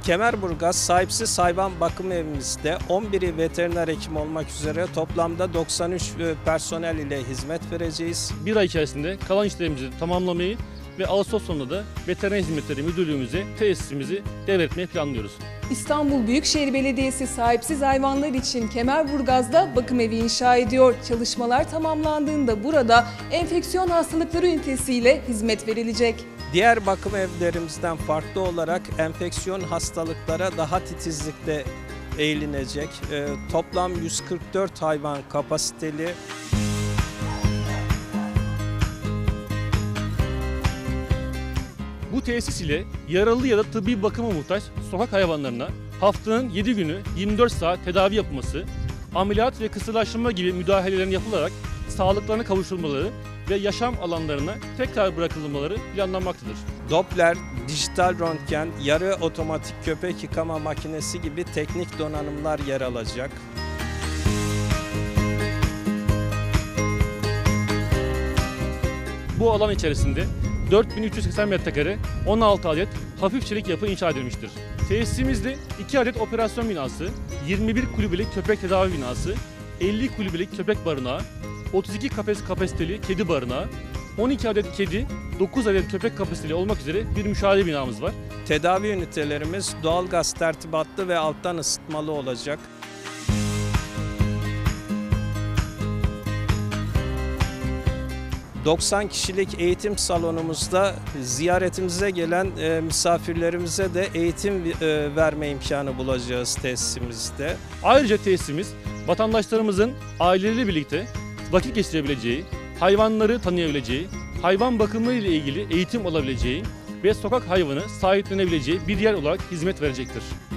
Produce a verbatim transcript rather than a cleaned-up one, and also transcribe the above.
Kemerburgaz Sahipsiz Hayvan Bakım Evimizde on biri veteriner hekim olmak üzere toplamda doksan üç personel ile hizmet vereceğiz. Bir ay içerisinde kalan işlerimizi tamamlamayı ve Ağustos sonunda da Veteriner Hizmetleri Müdürlüğümüze tesisimizi devretmeyi planlıyoruz. İstanbul Büyükşehir Belediyesi sahipsiz hayvanlar için Kemerburgaz'da bakım evi inşa ediyor. Çalışmalar tamamlandığında burada enfeksiyon hastalıkları ünitesiyle hizmet verilecek. Diğer bakım evlerimizden farklı olarak enfeksiyon hastalıklara daha titizlikle eğilinecek. E, toplam yüz kırk dört hayvan kapasiteli. Bu tesis ile yaralı ya da tıbbi bakıma muhtaç sokak hayvanlarına haftanın yedi günü yirmi dört saat tedavi yapılması, ameliyat ve kısırlaştırma gibi müdahalelerin yapılarak sağlıklarına kavuşturulmaları ve yaşam alanlarına tekrar bırakılmaları planlanmaktadır. Doppler, dijital röntgen, yarı otomatik köpek yıkama makinesi gibi teknik donanımlar yer alacak. Bu alan içerisinde dört bin üç yüz seksen metrekare on altı adet hafif çelik yapı inşa edilmiştir. Tesisimizde iki adet operasyon binası, yirmi bir kulübelik köpek tedavi binası, elli kulübelik köpek barınağı, otuz iki kafes kapasiteli kedi barınağı, on iki adet kedi, dokuz adet köpek kapasiteli olmak üzere bir müşahede binamız var. Tedavi ünitelerimiz doğalgaz tertibatlı ve alttan ısıtmalı olacak. doksan kişilik eğitim salonumuzda ziyaretimize gelen e, misafirlerimize de eğitim e, verme imkanı bulacağız tesisimizde. Ayrıca tesisimiz vatandaşlarımızın aileleriyle birlikte vakit geçirebileceği, hayvanları tanıyabileceği, hayvan bakımı ile ilgili eğitim alabileceği ve sokak hayvanı sahiplenebileceği bir yer olarak hizmet verecektir.